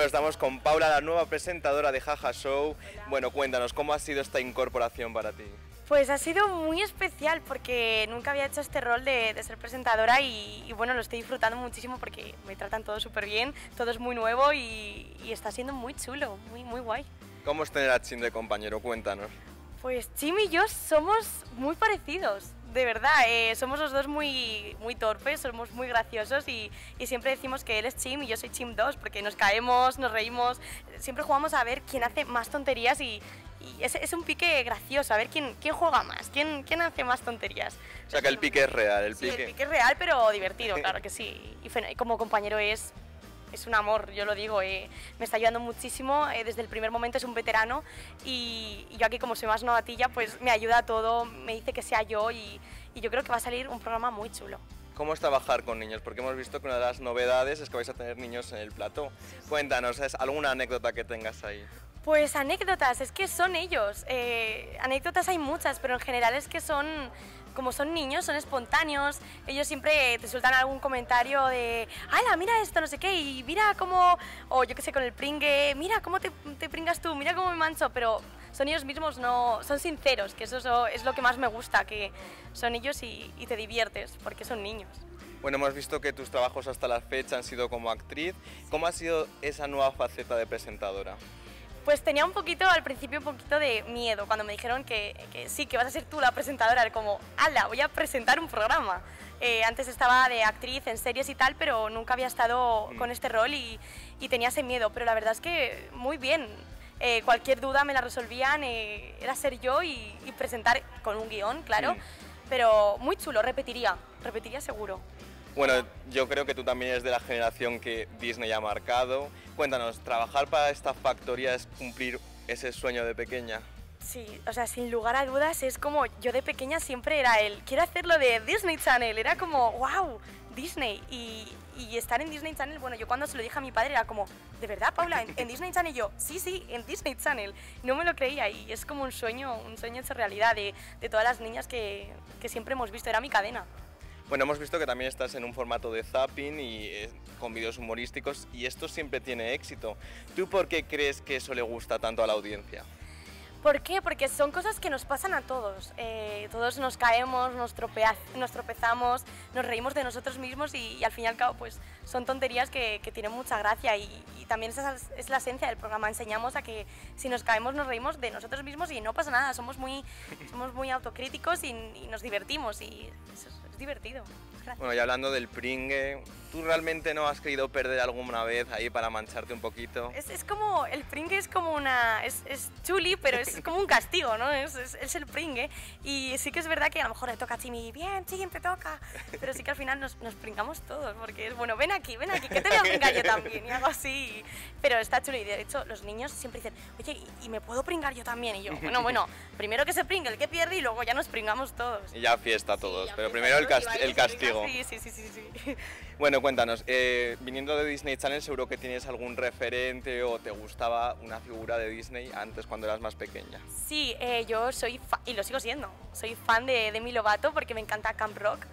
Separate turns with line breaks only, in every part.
Bueno, estamos con Paula, la nueva presentadora de Jaja Show. Bueno, cuéntanos, ¿cómo ha sido esta incorporación para ti?
Pues ha sido muy especial porque nunca había hecho este rol de ser presentadora y bueno, lo estoy disfrutando muchísimo porque me tratan todos súper bien, todo es muy nuevo y está siendo muy chulo, muy guay.
¿Cómo es tener a Chim de compañero? Cuéntanos.
Pues Chim y yo somos muy parecidos, de verdad, somos los dos muy torpes, somos muy graciosos y siempre decimos que él es Chim y yo soy Chim 2 porque nos caemos, nos reímos, siempre jugamos a ver quién hace más tonterías y es un pique gracioso, a ver quién juega más, quién hace más tonterías.
O sea que el pique es real,
Sí, el pique es real pero divertido, claro que sí, y como compañero es un amor, yo lo digo, me está ayudando muchísimo, desde el primer momento es un veterano y yo aquí como soy más novatilla pues me ayuda a todo, me dice que sea yo y yo creo que va a salir un programa muy chulo.
¿Cómo es trabajar con niños? Porque hemos visto que una de las novedades es que vais a tener niños en el plató. Cuéntanos, ¿es alguna anécdota que tengas ahí?
Pues anécdotas, es que son ellos, anécdotas hay muchas, pero en general es que como son niños, son espontáneos, ellos siempre te sueltan algún comentario de ¡hala, mira esto, no sé qué! Y mira cómo, o yo qué sé, con el pringue, mira cómo te pringas tú, mira cómo me mancho, pero son ellos mismos, no, son sinceros, que eso es lo que más me gusta, que son ellos y te diviertes, porque son niños.
Bueno, hemos visto que tus trabajos hasta la fecha han sido como actriz. ¿Cómo ha sido esa nueva faceta de presentadora?
Pues tenía al principio un poquito de miedo cuando me dijeron que sí, que vas a ser tú la presentadora, era como, ¡hala, voy a presentar un programa! Antes estaba de actriz en series y tal, pero nunca había estado con este rol y tenía ese miedo, pero la verdad es que muy bien. Cualquier duda me la resolvían, era ser yo y presentar con un guión, claro, pero muy chulo, repetiría seguro.
Bueno, yo creo que tú también eres de la generación que Disney ha marcado. Cuéntanos, ¿trabajar para esta factoría es cumplir ese sueño de pequeña?
Sí, o sea, sin lugar a dudas es como, yo de pequeña siempre era quiero hacerlo de Disney Channel, era como, wow, Disney, y estar en Disney Channel, bueno, yo cuando se lo dije a mi padre era como, ¿de verdad, Paula, en Disney Channel? Y yo, sí, en Disney Channel, no me lo creía y es como un sueño hecho realidad de todas las niñas que siempre hemos visto, era mi cadena.
Bueno, hemos visto que también estás en un formato de zapping y con vídeos humorísticos y esto siempre tiene éxito. ¿Tú por qué crees que eso le gusta tanto a la audiencia?
¿Por qué? Porque son cosas que nos pasan a todos. Todos nos caemos, nos tropezamos, nos reímos de nosotros mismos y al fin y al cabo pues son tonterías que tienen mucha gracia y también esa es la esencia del programa. Enseñamos a que si nos caemos nos reímos de nosotros mismos y no pasa nada, somos muy autocríticos y nos divertimos y es divertido. Gracias.
Bueno, y hablando del pringue, ¿tú realmente no has querido perder alguna vez ahí para mancharte un poquito?
Es como, el pringue es como es chuli, pero es como un castigo, ¿no? Es el pringue y sí que es verdad que a lo mejor le toca a Chimi, bien, Chim, te toca, pero sí que al final nos pringamos todos, porque es bueno, ven aquí, que te voy a pringar yo también, y algo así, pero está chulo y de hecho los niños siempre dicen, oye, ¿y me puedo pringar yo también? Y yo, bueno, primero que se pringue el que pierde y luego ya nos pringamos todos.
Y ya fiesta todos,
ya
pero
fiesta
primero
todos
el castigo.
Sí.
Bueno, cuéntanos, viniendo de Disney Channel seguro que tienes algún referente o te gustaba una figura de Disney antes cuando eras más pequeña.
Sí, yo soy fan, y lo sigo siendo, soy fan de Demi Lovato porque me encanta Camp Rock.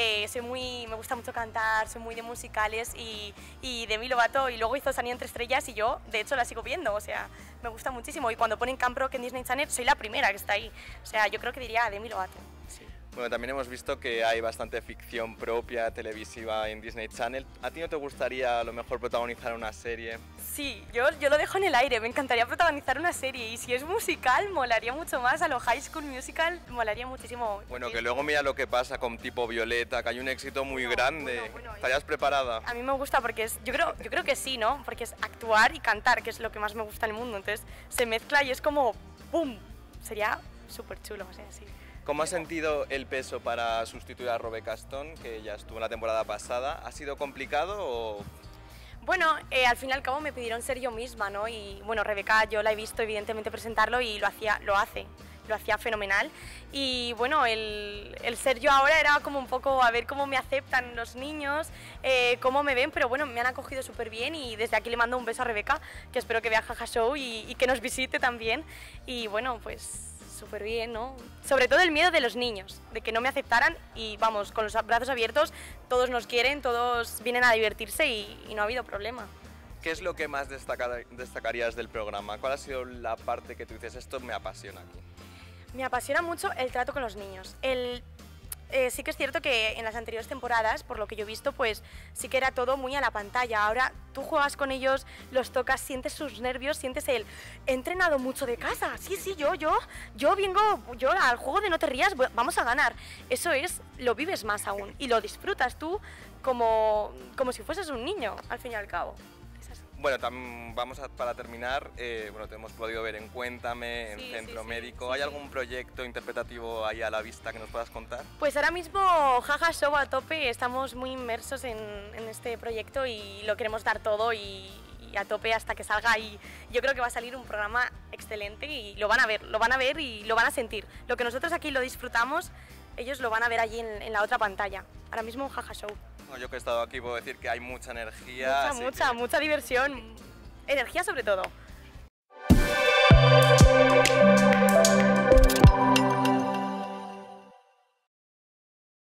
Me gusta mucho cantar, soy muy de musicales y Demi Lovato y luego hizo Sonido entre estrellas y yo de hecho la sigo viendo, o sea, me gusta muchísimo y cuando ponen Camp Rock en Disney Channel soy la primera que está ahí, o sea, yo creo que diría Demi Lovato. Sí.
Bueno, también hemos visto que hay bastante ficción propia, televisiva en Disney Channel. ¿A ti no te gustaría a lo mejor protagonizar una serie?
Sí, yo lo dejo en el aire, me encantaría protagonizar una serie y si es musical molaría mucho más, a lo High School Musical molaría muchísimo.
Bueno, que luego mira lo que pasa con Tipo Violeta, que hay un éxito muy grande. ¿Estarías preparada?
A mí me gusta porque yo creo que sí, ¿no? Porque es actuar y cantar, que es lo que más me gusta en el mundo, entonces se mezcla y es como ¡pum! Sería súper chulo, o sea, sí.
¿Cómo has sentido el peso para sustituir a Rebecca Stone, que ya estuvo en la temporada pasada? ¿Ha sido complicado o...?
Bueno, al fin y al cabo me pidieron ser yo misma, ¿no? Y bueno, Rebecca yo la he visto evidentemente presentarlo y lo hacía fenomenal. Y bueno, el ser yo ahora era como un poco a ver cómo me aceptan los niños, cómo me ven, pero bueno, me han acogido súper bien y desde aquí le mando un beso a Rebecca, que espero que vea Jaja Show y que nos visite también. Y bueno, pues súper bien, ¿no? Sobre todo el miedo de los niños, de que no me aceptaran y vamos, con los brazos abiertos, todos nos quieren, todos vienen a divertirse y no ha habido problema.
¿Qué es lo que más destacarías del programa? ¿Cuál ha sido la parte que tú dices, esto me apasiona aquí?
Me apasiona mucho el trato con los niños. Sí que es cierto que en las anteriores temporadas, por lo que yo he visto, pues sí que era todo muy a la pantalla. Ahora tú juegas con ellos, los tocas, sientes sus nervios, sientes el he entrenado mucho de casa. Sí, yo vengo al juego de no te rías, vamos a ganar. Eso es, lo vives más aún y lo disfrutas tú como si fueses un niño, al fin y al cabo.
Bueno, para terminar, bueno, te hemos podido ver en Cuéntame, en Centro Médico. ¿Hay algún proyecto interpretativo ahí a la vista que nos puedas contar?
Pues ahora mismo Jaja Show a tope, estamos muy inmersos en este proyecto y lo queremos dar todo y a tope hasta que salga, y yo creo que va a salir un programa excelente y lo van a ver y lo van a sentir. Lo que nosotros aquí lo disfrutamos, ellos lo van a ver allí en la otra pantalla. Ahora mismo Jaja Show.
Bueno, yo que he estado aquí puedo decir que hay mucha energía.
Mucha diversión, energía sobre todo.